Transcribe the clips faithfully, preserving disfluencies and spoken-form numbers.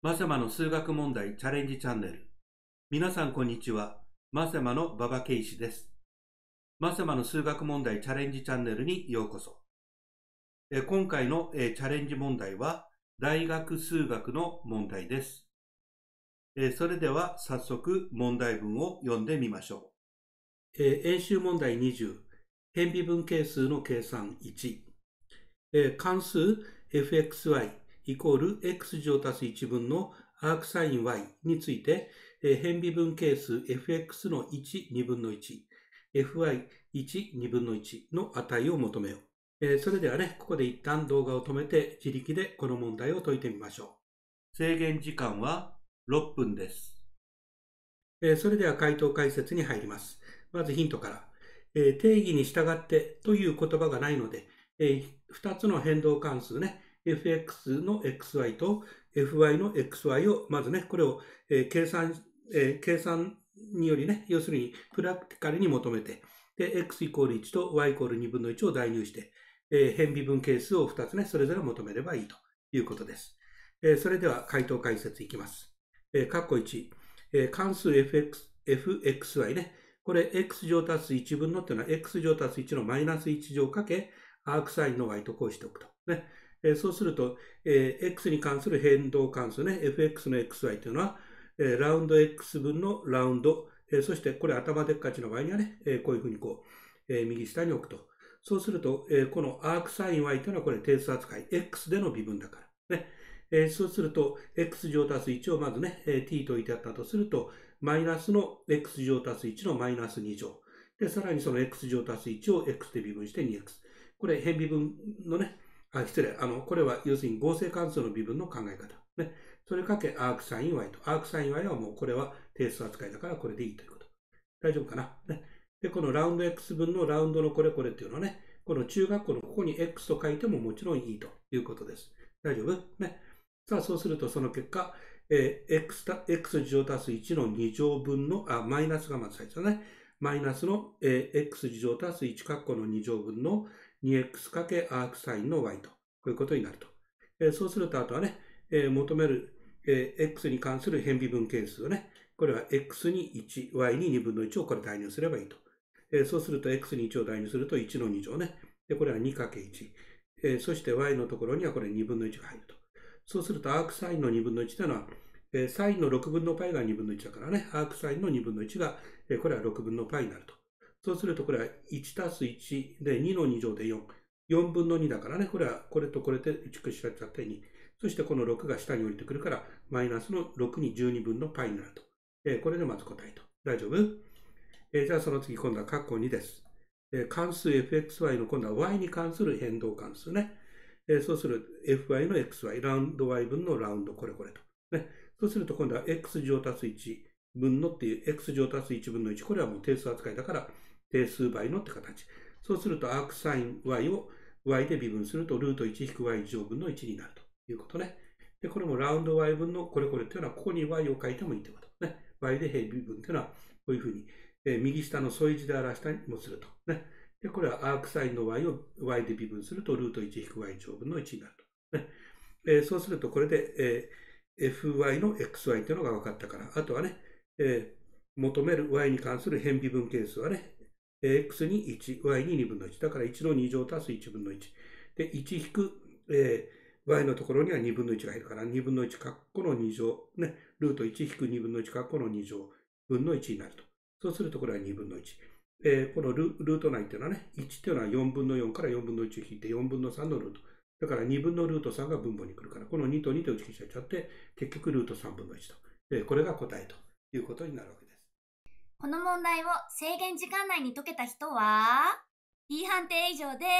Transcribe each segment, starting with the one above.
マセマの数学問題チャレンジチャンネル。皆さんこんにちは。マセマの馬場圭司です。マセマの数学問題チャレンジチャンネルにようこそ。え今回のえチャレンジ問題は大学数学の問題です。えそれでは早速問題文を読んでみましょう。え演習問題にじゅう、変微分係数の計算いち。え関数 エフエックスワイ イコール x 乗足すいちぶんのアークサイン y について、え変微分係数 エフエックス のいち、にぶんのいち、エフワイいち、にぶんのいちの値を求めよう。えそれではね、ここで一旦動画を止めて自力でこの問題を解いてみましょう。制限時間はろっぷんです。えそれでは回答解説に入ります。まずヒントから。え定義に従ってという言葉がないので、えふたつの変動関数ね、エフエックス の xy と エフワイ の xy を、まずね、これを、え計算、え計算によりね、要するにプラクティカルに求めて、で、x イコールいちと y イコールにぶんのいちを代入して、え変微分係数をふたつね、それぞれ求めればいいということです。えそれでは回答解説いきます。え括弧いち、え関数 エフエックス、エフエックスワイ ね、これ x 乗足すいちぶんのっていうのは x 乗足すいちのマイナスいち乗かけアークサインの y とこうしておくと。ねえー、そうすると、えー、x に関する変動関数ね、エフエックス の xy というのは、えー、ラウンド x 分のラウンド、えー、そしてこれ頭でっかちの場合にはね、えー、こういうふうにこう、えー、右下に置くと。そうすると、えー、このアークサイン y というのはこれ定数扱い、x での微分だから。ねえー、そうすると、x 乗足すいちをまずね、えー、t と置いてあったとすると、マイナスの x 乗足すいちのマイナスに乗。で、さらにその x 乗足すいちを x で微分して にエックス。これ変微分のね、あ、失礼。あの、これは要するに合成関数の微分の考え方。ね。それかけアークサイン y と。アークサイン y はもうこれは定数扱いだからこれでいいということ。大丈夫かな。ね。で、このラウンド x 分のラウンドのこれこれっていうのはね、この中学校のここに x と書いてももちろんいいということです。大丈夫ね。さあ、そうするとその結果、えー、x, x 乗足すいちのに乗分の、あ、マイナスがまず最初ね。マイナスの、えー、x 乗足すいち括弧のに乗分の にエックス かけアークサインの y と、こういうことになると。えー、そうすると、あとはね、えー、求める、えー、x に関する変微分係数をね、これは x にいち、y ににぶんのいちをこれ代入すればいいと。えー、そうすると x にいちを代入するといちのに乗ね。で、これは にかけるいち。えー、そして y のところにはこれにぶんのいちが入ると。そうするとアークサインのにぶんのいちというのは、えー、サインのろくぶんの π がにぶんのいちだからね、アークサインのにぶんのいちが、えー、これはろくぶんの π になると。そうするとこれはいちたすいちでにのに乗でよん。よんぶんのにだからね、これはこれとこれでいちくしちゃってに。そしてこのろくが下に降りてくるから、マイナスのろくにじゅうにぶんの π になると。えー、これでまず答えと。大丈夫、えー、じゃあその次今度は括弧にです。えー、関数 エフエックスワイ の今度は y に関する変動関数ね。えー、そうする エフワイ の xy、ラウンド y 分のラウンド、これこれと。ね、そうすると今度は x 乗足すいち分のっていう x 乗足すいちぶんのいち、これはもう定数扱いだから定数倍のって形。そうするとアークサイン y を y で微分するとルート いち引く y 乗分のいちになるということね。で、これもラウンド y 分のこれこれっていうのはここに y を書いてもいいということ。ね。y で平微分っていうのはこういうふうに、えー、右下の添い字で表したりもすると。ね。で、これはアークサインの y を y で微分するとルート いち引く y 乗分のいちになると。ね。えー、そうするとこれで、えー、エフワイ の xy というのが分かったから、あとはね、えー、求める y に関する変微分係数はね、x にいち、y ににぶんのいち。だからいちのに乗足すいちぶんのいち。で、いち引く、えー、y のところにはにぶんのいちが入るから、にぶんのいち括弧のに乗、ね、ルートいち引くにぶんのいち括弧のに乗分のいちになると。そうするとこれはにぶんのいち。えー、この ル, ルート内っていうのはね、いちっていうのはよんぶんのよんからよんぶんのいちを引いてよんぶんのさんのルート。だからにぶんのルートさんが分母に来るから、このにとにと打ち消しちゃって、結局ルートさんぶんのいちと。えー、これが答えということになるわけです。 この問題を制限時間内に解けた人は B 判定以上です。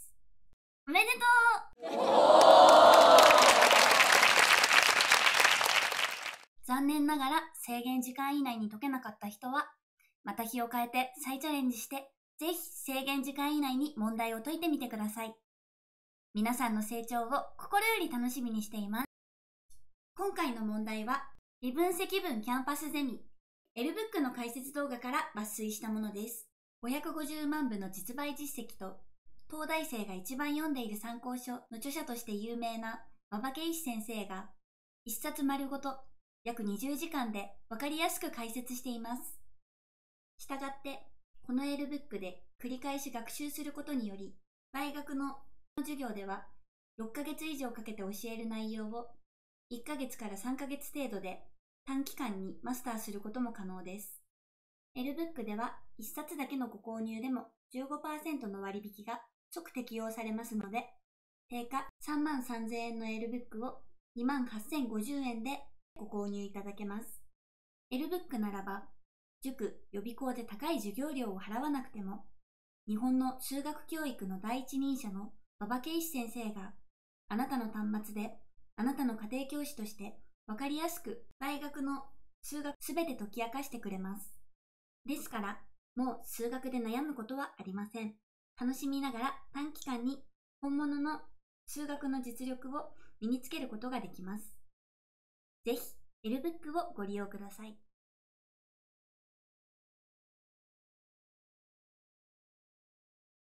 おめでとう。残念ながら制限時間以内に解けなかった人は、また日を変えて再チャレンジして、ぜひ制限時間以内に問題を解いてみてください。皆さんの成長を心より楽しみにしています。今回の問題は、微分積分キャンパスゼミ、L ブックの解説動画から抜粋したものです。ごひゃくごじゅうまんぶの実売実績と、東大生が一番読んでいる参考書の著者として有名な馬場圭司先生が、 一冊丸ごと約にじゅうじかんでわかりやすく解説しています。したがって、この L ブックで繰り返し学習することにより、大学の授業ではろっかげつ以上かけて教える内容をいっかげつからさんかげつ程度で短期間にマスターすることも可能です。L ブックではいっさつだけのご購入でも じゅうごパーセント の割引が即適用されますので、定価さんまんさんぜんえんの L ブックをにまんはっせんごじゅうえんでご購入いただけます。L ブックならば、塾・予備校で高い授業料を払わなくても、日本の数学教育の第一人者の馬場圭司先生が、あなたの端末で、あなたの家庭教師としてわかりやすく大学の数学すべて解き明かしてくれます。ですから、もう数学で悩むことはありません。楽しみながら短期間に本物の数学の実力を身につけることができます。ぜひ、L ブックをご利用ください。